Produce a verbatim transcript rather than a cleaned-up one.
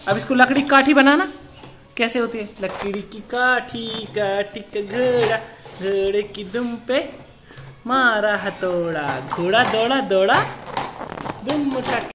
अब इसको लकड़ी की काठी बनाना कैसे होती है। लकड़ी की काठी काठी का घोड़ा, घोड़े की दुम पे मारा हथौड़ा, घोड़ा दौड़ा दौड़ा दुम उठा।